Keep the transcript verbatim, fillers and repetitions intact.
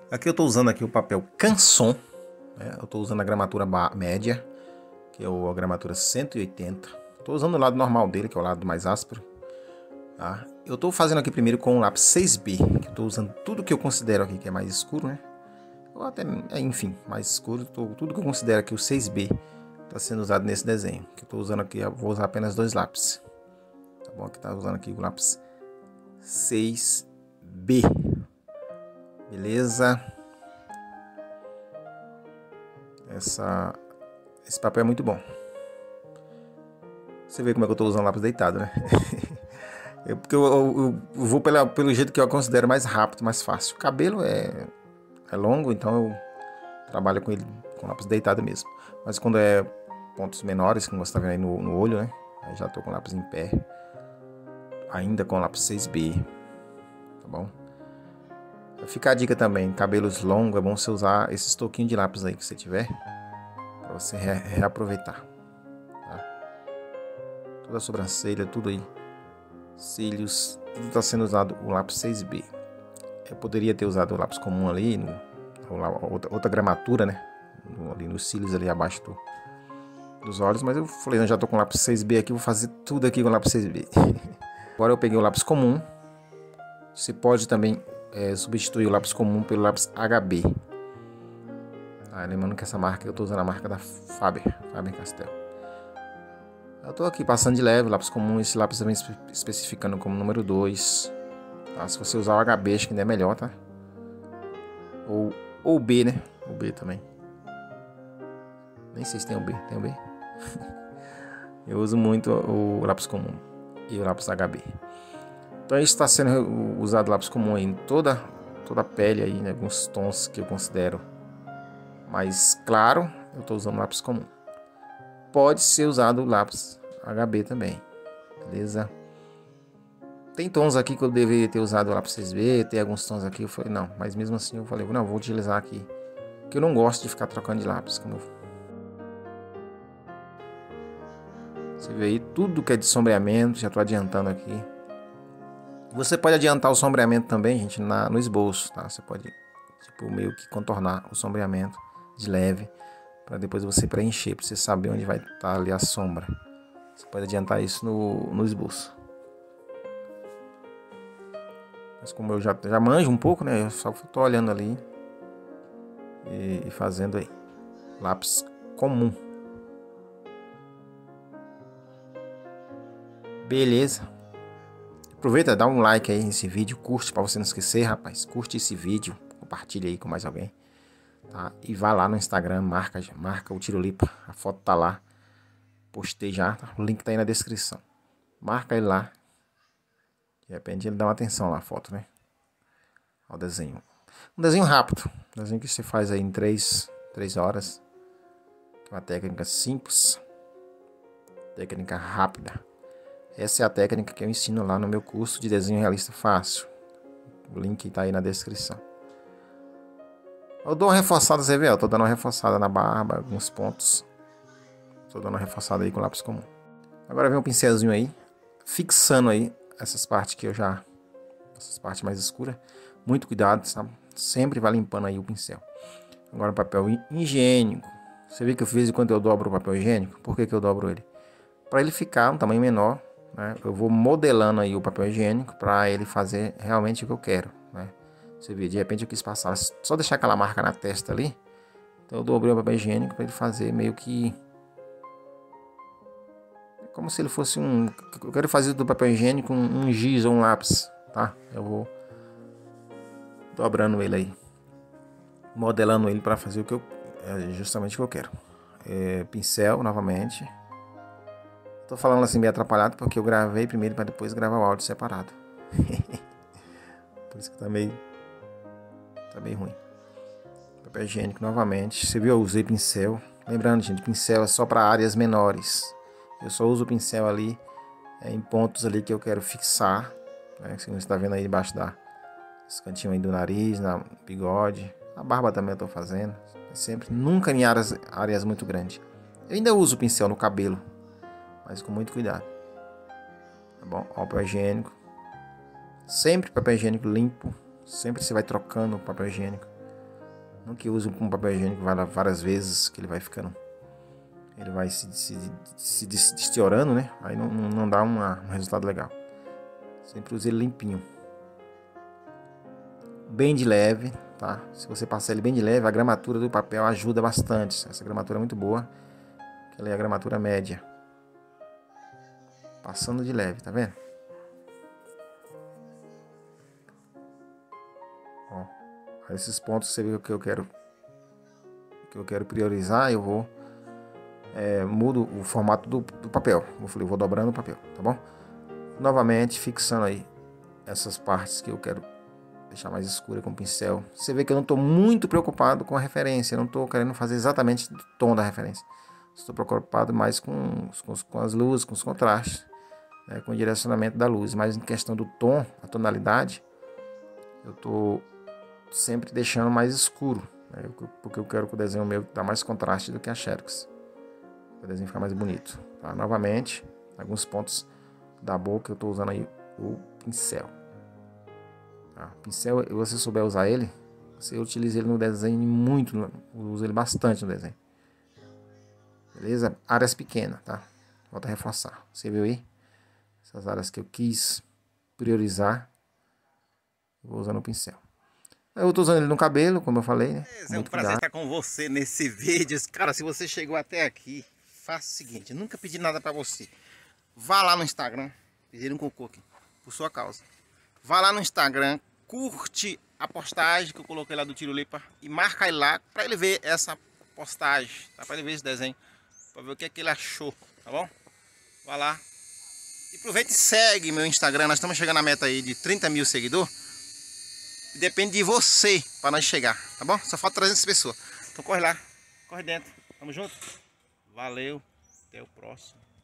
Aqui eu estou usando aqui o papel Canson, né? Eu estou usando a gramatura média, que é a gramatura cento e oitenta. Estou usando o lado normal dele, que é o lado mais áspero. Tá? Eu estou fazendo aqui primeiro com o lápis seis B, que eu estou usando tudo que eu considero aqui que é mais escuro, né? Ou até, enfim, mais escuro, tô, tudo que eu considero aqui o seis B está sendo usado nesse desenho. Que eu estou usando aqui, eu vou usar apenas dois lápis. Tá bom? Aqui tá usando aqui o lápis seis B. Beleza? Essa, esse papel é muito bom. Você vê como é que eu estou usando lápis deitado, né? é porque eu, eu, eu vou pela, pelo jeito que eu considero mais rápido, mais fácil. O cabelo é, é longo, então eu trabalho com ele com lápis deitado mesmo. Mas quando é pontos menores, como você está vendo aí no, no olho, né? Aí já estou com lápis em pé. Ainda com lápis seis B. Tá bom? Fica a dica também, cabelos longos, é bom você usar esses toquinhos de lápis aí que você tiver, para você re reaproveitar. Tá? Toda a sobrancelha, tudo aí, cílios, tudo está sendo usado o lápis seis B. Eu poderia ter usado o lápis comum ali, no, outra, outra gramatura, né? No, ali nos cílios ali abaixo do, dos olhos, mas eu falei, eu já estou com o lápis seis B aqui, vou fazer tudo aqui com o lápis seis B. Agora eu peguei o lápis comum. Você pode também é, substituir o lápis comum pelo lápis H B. Ah, lembrando que essa marca, eu estou usando a marca da Faber, Faber-Castell. Eu estou aqui passando de leve, lápis comum, esse lápis também especificando como número dois. Tá? Se você usar o H B, acho que ainda é melhor, tá? Ou o B, né? O B também. Nem sei se tem o B, tem o B? Eu uso muito o lápis comum e o lápis H B. Então isso está sendo usado lápis comum aí em toda, toda a pele aí, né? Alguns tons que eu considero mais claro, eu estou usando lápis comum. Pode ser usado o lápis H B também, beleza? Tem tons aqui que eu deveria ter usado o lápis seis B, tem alguns tons aqui, eu falei não, mas mesmo assim eu falei, não, vou utilizar aqui, porque eu não gosto de ficar trocando de lápis. Como eu... Você vê aí tudo que é de sombreamento, já estou adiantando aqui. Você pode adiantar o sombreamento também, gente, na, no esboço, tá? Você pode, tipo, meio que contornar o sombreamento de leve, para depois você preencher, para você saber onde vai estar ali a sombra. Você pode adiantar isso no, no esboço. Mas como eu já, já manjo um pouco, né? Eu só estou olhando ali e, e fazendo aí. Lápis comum. Beleza. Aproveita, dá um like aí nesse vídeo, curte para você não esquecer, rapaz. Curte esse vídeo, compartilha aí com mais alguém, tá? E vá lá no Instagram, marca, marca o Tirolipa, a foto tá lá, postei já, tá? O link tá aí na descrição. Marca ele lá, de repente ele dá uma atenção lá, a foto, né? Ao desenho. Um desenho rápido, um desenho que você faz aí em três horas. Uma técnica simples, técnica rápida. Essa é a técnica que eu ensino lá no meu curso de desenho realista fácil. O link tá aí na descrição. Eu dou uma reforçada, você vê? Eu tô dando uma reforçada na barba, alguns pontos. Tô dando uma reforçada aí com lápis comum. Agora vem um pincelzinho aí, fixando aí essas partes que eu já... Essas partes mais escuras. Muito cuidado, sabe? Sempre vai limpando aí o pincel. Agora o papel higiênico. Você vê que eu fiz quando eu dobro o papel higiênico? Por que que eu dobro ele? Para ele ficar um tamanho menor, né? Eu vou modelando aí o papel higiênico para ele fazer realmente o que eu quero, né? Você vê, de repente eu quis passar, só deixar aquela marca na testa ali. Então eu dobrei o papel higiênico para ele fazer meio que... Como se ele fosse um... Eu quero fazer do papel higiênico um, um giz ou um lápis, tá? Eu vou dobrando ele aí. Modelando ele para fazer o que eu... É justamente o que eu quero. É, pincel, novamente. Tô falando assim meio atrapalhado porque eu gravei primeiro para depois gravar o áudio separado. Por isso que tá meio... Tá meio ruim. Papel higiênico novamente. Você viu, eu usei pincel. Lembrando, gente, pincel é só para áreas menores. Eu só uso o pincel ali é, em pontos ali que eu quero fixar, né? Que você está vendo aí debaixo da esse cantinho aí do nariz, na bigode. A barba também eu tô fazendo. Sempre, nunca em áreas, áreas muito grandes. Eu ainda uso o pincel no cabelo, mas com muito cuidado. Tá bom? Ó, papel higiênico. Sempre papel higiênico limpo. Sempre você vai trocando o papel higiênico. Não que use um papel higiênico várias vezes, que ele vai ficando... Ele vai se, se, se deteriorando, né? Aí não, não dá uma, um resultado legal. Sempre use ele limpinho. Bem de leve, tá? Se você passar ele bem de leve, a gramatura do papel ajuda bastante. Essa gramatura é muito boa. Que ela é a gramatura média. Passando de leve, tá vendo? Ó, esses pontos que você viu que eu quero que eu quero priorizar, eu vou é, mudo o formato do, do papel. Eu falei, eu vou dobrando o papel, tá bom? Novamente fixando aí essas partes que eu quero deixar mais escura com o pincel. Você vê que eu não estou muito preocupado com a referência, eu não estou querendo fazer exatamente o tom da referência. Estou preocupado mais com, com, com as luzes, com os contrastes, né, com o direcionamento da luz. Mas em questão do tom, a tonalidade, eu estou sempre deixando mais escuro, né, porque eu quero que o desenho meu dê mais contraste do que a Xerox. O desenho ficar mais bonito. Tá? Novamente, alguns pontos da boca eu estou usando aí o pincel. Tá? O pincel, se você souber usar ele, você utiliza ele no desenho muito, usa ele bastante no desenho. Beleza? Áreas pequenas, tá? Volto a reforçar. Você viu aí? Essas áreas que eu quis priorizar, eu vou usando o pincel. Eu tô usando ele no cabelo, como eu falei, né? É, é um prazer estar com você nesse vídeo. Cara, se você chegou até aqui, faça o seguinte, eu nunca pedi nada pra você. Vá lá no Instagram, pedir um cocô aqui, por sua causa. Vá lá no Instagram, curte a postagem que eu coloquei lá do Tirulipa e marca ele lá pra ele ver essa postagem, tá? Pra ele ver esse desenho, pra ver o que é que ele achou, tá bom? Vá lá. E aproveita e segue meu Instagram, nós estamos chegando à meta aí de trinta mil seguidores. Depende de você para nós chegar, tá bom? Só falta trezentas pessoas. Então corre lá, corre dentro. Tamo junto? Valeu, até o próximo.